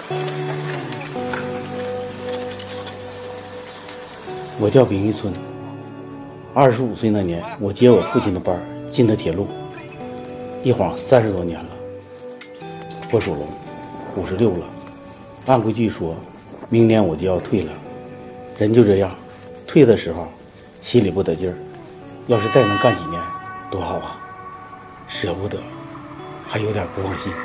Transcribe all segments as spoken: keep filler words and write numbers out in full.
我叫丙玉春，二十五岁那年，我接我父亲的班儿进的铁路，一晃三十多年了。我属龙，五十六了。按规矩说，明年我就要退了。人就这样，退的时候心里不得劲儿，要是再能干几年多好啊！舍不得，还有点不放心。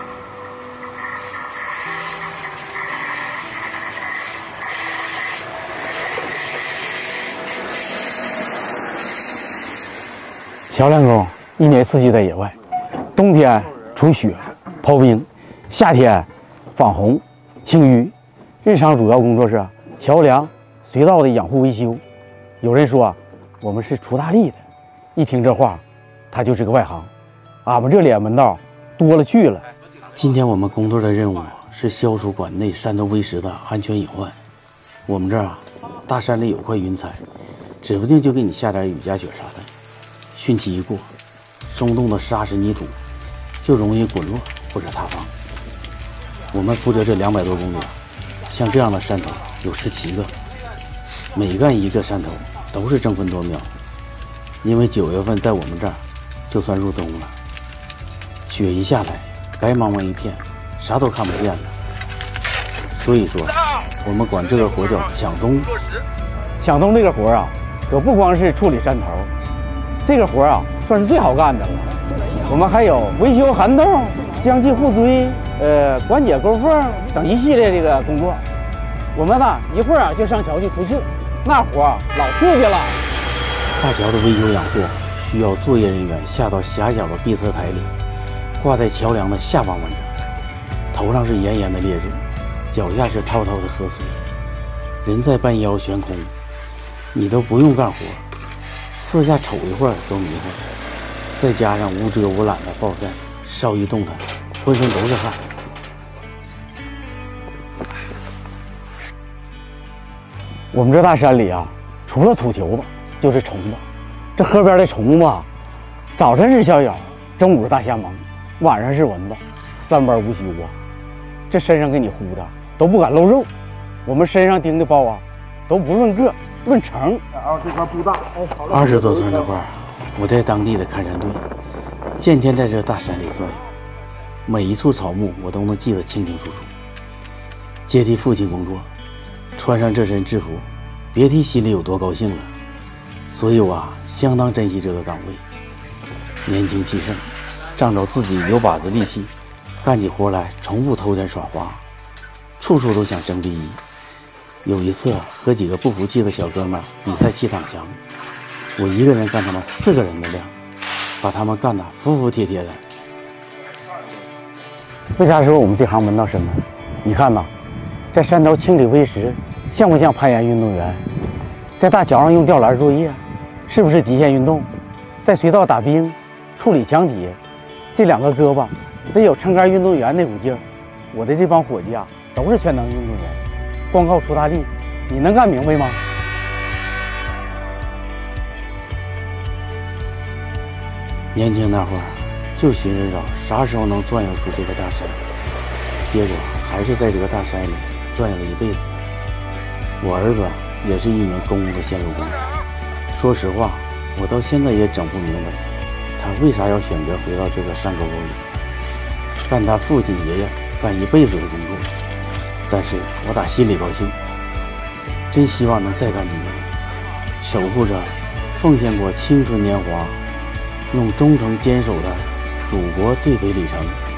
桥梁工一年四季在野外，冬天除雪、刨冰，夏天纺红、清淤。日常主要工作是桥梁、隧道的养护维修。有人说我们是出大力的，一听这话，他就是个外行。俺们这里门道多了去了。今天我们工作的任务是消除馆内山头微石的安全隐患。我们这儿啊，大山里有块云彩，指不定就给你下点雨夹雪啥的。汛期一过，松动的沙石泥土就容易滚落或者塌方。我们负责这两百多公里，像这样的山头有十七个，每干一个山头都是争分夺秒。因为九月份在我们这儿就算入冬了，雪一下来，白茫茫一片，啥都看不见了。所以说，我们管这个活叫抢冬。抢冬这个活啊，可不光是处理山头。这个活啊，算是最好干的了。我们还有维修涵洞、浆气护锥、呃管解沟缝等一系列这个工作。我们呢，一会儿啊就上桥去除锈，那活啊老刺激了。大桥的维修养护需要作业人员下到狭小的闭侧台里，挂在桥梁的下方完成。头上是炎炎的烈日，脚下是滔滔的河水，人在半腰悬空，你都不用干活。四下瞅一会儿都迷糊，再加上无遮无拦的暴晒，稍一动弹，浑身都是汗。我们这大山里啊，除了土球子，就是虫子。这河边的虫子，早晨是小咬，中午是大虾虻，晚上是蚊子，三班无休啊。这身上给你呼的都不敢露肉，我们身上叮的包啊，都不论个。论成，二十多岁那会儿，我在当地的看山队，天天在这大山里转悠，每一处草木我都能记得清清楚楚。接替父亲工作，穿上这身制服，别提心里有多高兴了。所以我啊，相当珍惜这个岗位。年轻气盛，仗着自己有把子力气，干起活来从不偷奸耍滑，处处都想争第一。有一次和几个不服气的小哥们比赛气挡墙，我一个人干他们四个人的量，把他们干得服服帖帖的。为啥说我们这行门道深呢？你看呐，在山头清理微石，像不像攀岩运动员？在大桥上用吊篮作业，是不是极限运动？在隧道打冰，处理墙体，这两个胳膊得有撑杆运动员那股劲儿。我的这帮伙计啊，都是全能运动员。光靠出大力，你能干明白吗？年轻那会儿就寻思着啥时候能转悠出这个大山，结果还是在这个大山里转悠了一辈子。我儿子也是一名公务的线路工人，说实话，我到现在也整不明白，他为啥要选择回到这个山沟沟里，干他父亲爷爷干一辈子的工作。但是我打心里高兴，真希望能再干几年，守护着奉献过青春年华，用忠诚坚守的祖国最北里程。